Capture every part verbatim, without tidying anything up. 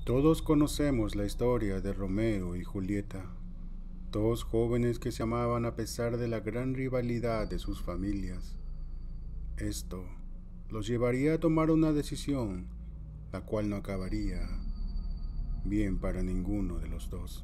Todos conocemos la historia de Romeo y Julieta, dos jóvenes que se amaban a pesar de la gran rivalidad de sus familias. Esto los llevaría a tomar una decisión, la cual no acabaría bien para ninguno de los dos.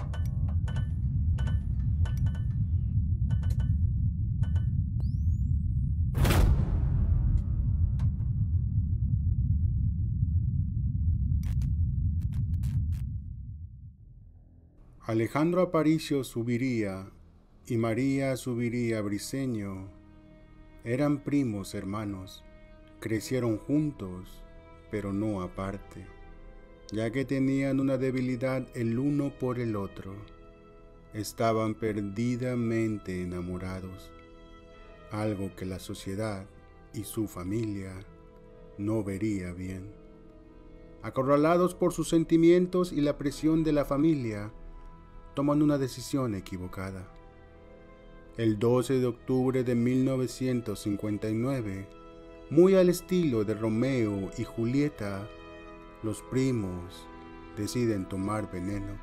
Alejandro Aparicio Subiría y María Subiría Briceño eran primos hermanos. Crecieron juntos, pero no aparte, ya que tenían una debilidad el uno por el otro. Estaban perdidamente enamorados, algo que la sociedad y su familia no vería bien. Acorralados por sus sentimientos y la presión de la familia, toman una decisión equivocada. El doce de octubre de mil novecientos cincuenta y nueve, muy al estilo de Romeo y Julieta, los primos deciden tomar veneno.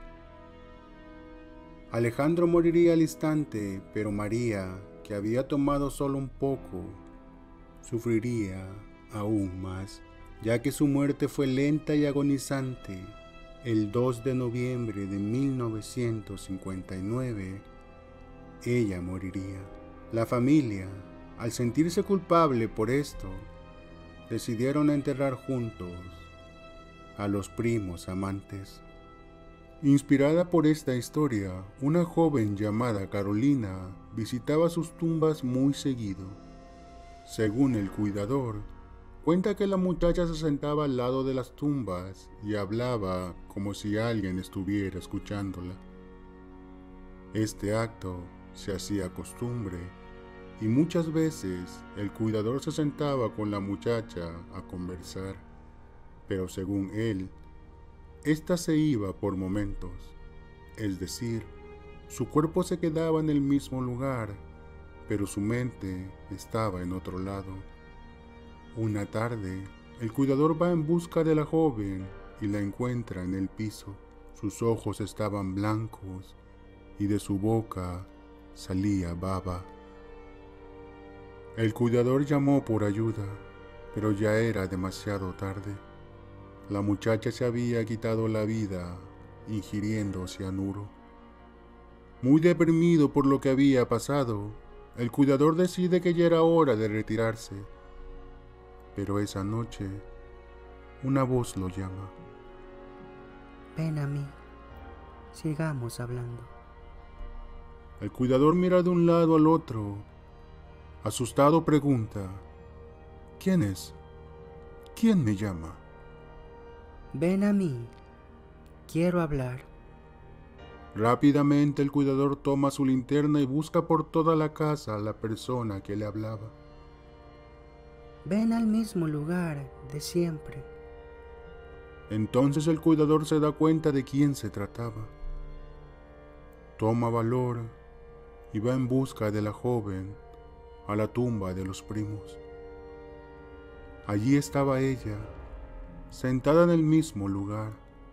Alejandro moriría al instante, pero María, que había tomado solo un poco, sufriría aún más, ya que su muerte fue lenta y agonizante. El dos de noviembre de mil novecientos cincuenta y nueve, ella moriría. La familia, al sentirse culpable por esto, decidieron enterrar juntos a los primos amantes. Inspirada por esta historia, una joven llamada Carolina visitaba sus tumbas muy seguido. Según el cuidador, cuenta que la muchacha se sentaba al lado de las tumbas y hablaba como si alguien estuviera escuchándola. Este acto se hacía costumbre y muchas veces el cuidador se sentaba con la muchacha a conversar, pero según él, ésta se iba por momentos, es decir, su cuerpo se quedaba en el mismo lugar, pero su mente estaba en otro lado. Una tarde, el cuidador va en busca de la joven y la encuentra en el piso. Sus ojos estaban blancos y de su boca salía baba. El cuidador llamó por ayuda, pero ya era demasiado tarde. La muchacha se había quitado la vida ingiriendo cianuro. Muy deprimido por lo que había pasado, el cuidador decide que ya era hora de retirarse. Pero esa noche, una voz lo llama. Ven a mí, sigamos hablando. El cuidador mira de un lado al otro. Asustado pregunta, ¿quién es? ¿Quién me llama? Ven a mí, quiero hablar. Rápidamente el cuidador toma su linterna y busca por toda la casa a la persona que le hablaba. Ven al mismo lugar de siempre. Entonces el cuidador se da cuenta de quién se trataba. Toma valor y va en busca de la joven a la tumba de los primos. Allí estaba ella, sentada en el mismo lugar.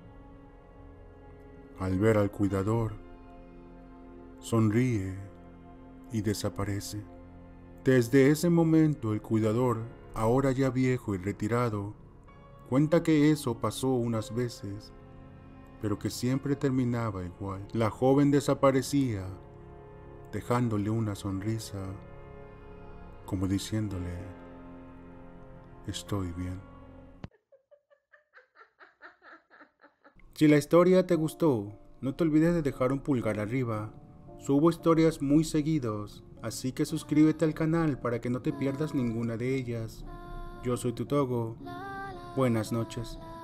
Al ver al cuidador, sonríe y desaparece. Desde ese momento el cuidador, ahora ya viejo y retirado, cuenta que eso pasó unas veces, pero que siempre terminaba igual. La joven desaparecía, dejándole una sonrisa, como diciéndole, estoy bien. Si la historia te gustó, no te olvides de dejar un pulgar arriba. Subo historias muy seguidos, así que suscríbete al canal para que no te pierdas ninguna de ellas. Yo soy tu Togo. Buenas noches.